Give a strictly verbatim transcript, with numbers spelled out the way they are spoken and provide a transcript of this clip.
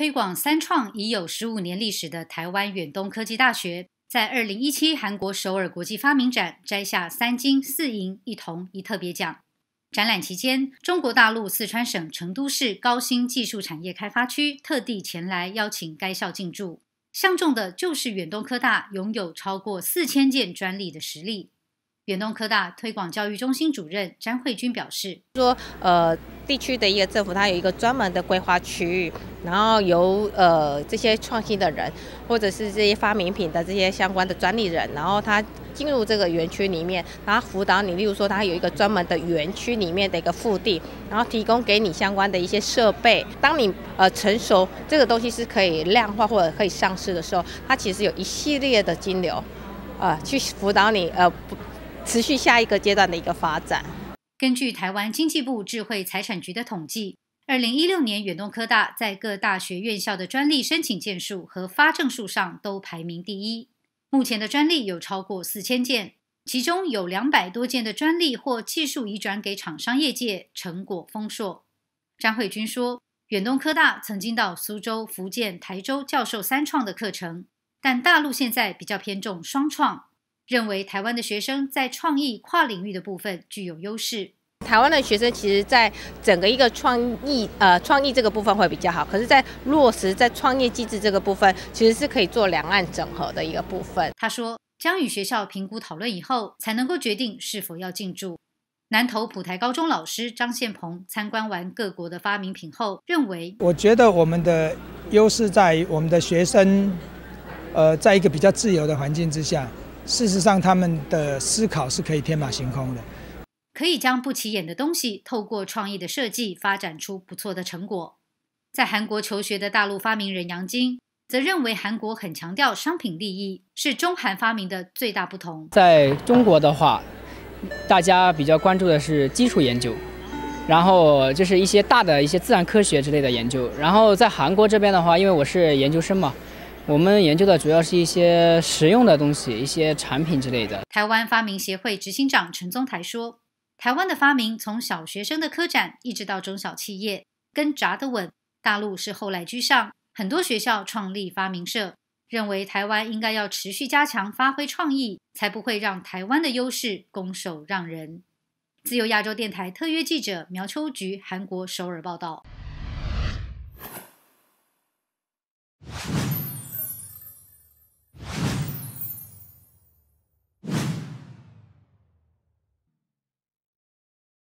推广三创已有十五年历史的台湾远东科技大学，在二零一七韩国首尔国际发明展摘下三金四银一铜一特别奖。展览期间，中国大陆四川省成都市高新技术产业开发区特地前来邀请该校进驻，相中的就是远东科大拥有超过四千件专利的实力。远东科大推广教育中心主任詹慧君表示， 说呃地区的一个政府，它有一个专门的规划区域，然后由呃这些创新的人，或者是这些发明品的这些相关的专利人，然后他进入这个园区里面，然后辅导你，例如说它有一个专门的园区里面的一个腹地，然后提供给你相关的一些设备。当你呃成熟，这个东西是可以量化或者可以上市的时候，它其实有一系列的金流，呃去辅导你呃持续下一个阶段的一个发展。 根据台湾经济部智慧财产局的统计，二零一六年远东科大在各大学院校的专利申请件数和发证数上都排名第一。目前的专利有超过四千件，其中有两百多件的专利或技术移转给厂商业界，成果丰硕。詹慧君说，远东科大曾经到苏州、福建、台州教授三创的课程，但大陆现在比较偏重双创，认为台湾的学生在创意跨领域的部分具有优势。 台湾的学生其实在整个一个创意呃创意这个部分会比较好，可是在落实在创业机制这个部分，其实是可以做两岸整合的一个部分。 他说，将与学校评估讨论以后，才能够决定是否要进驻。南投普台高中老师张宪鹏参观完各国的发明品后，认为， 我觉得我们的优势在于我们的学生，呃，在一个比较自由的环境之下，事实上他们的思考是可以天马行空的。 可以将不起眼的东西透过创意的设计发展出不错的成果。在韩国求学的大陆发明人杨晶则认为，韩国很强调商品利益，是中韩发明的最大不同。 在中国的话，大家比较关注的是基础研究，然后就是一些大的一些自然科学之类的研究。然后在韩国这边的话，因为我是研究生嘛，我们研究的主要是一些实用的东西，一些产品之类的。 台湾发明协会执行长陈宗台说，台湾的发明从小学生的科展一直到中小企业，跟扎得稳，大陆是后来居上，很多学校创立发明社，认为台湾应该要持续加强发挥创意，才不会让台湾的优势拱手让人。自由亚洲电台特约记者苗秋菊，韩国首尔报道。